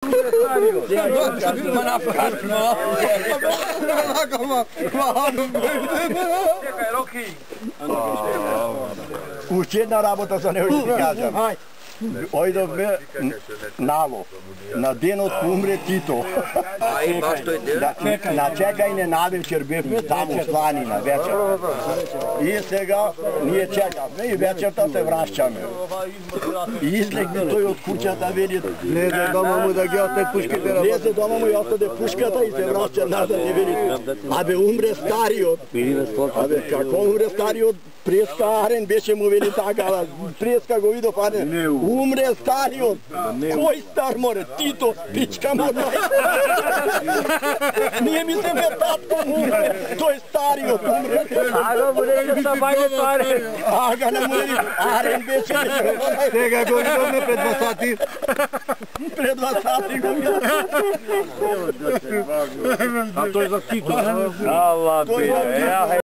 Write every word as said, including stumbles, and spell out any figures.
Ma na fkat, no. Čekaj, Roki. Už jedna rabota sa nehoće ti kažem. Ojdove nalo, na den od umre Tito. A i baš to je den? Na čekajne na večer bili tamo u Slani na večer. I сега ние čekamo i večerta se vraćamo. I izlegli той от kućata veli. Leze doma mu da ga ostaje puškite. Leze doma mu i ostade puškata i se vraća nazad i veli. Абе умре стариот. Абе како умре стариот? Преска Арен беше му вели така, преска го видов Арен. Умре стариот. Кој стар море? Тито, пичка му дай. Ние мислиме татко му умре, тој стариот умре. Ага, му не да бајде паре. Ага, не му вели, Арен беше. Сега го видовме пред два сати. Пред два сати го видов. A to je za Tito. Тоа е за Тито.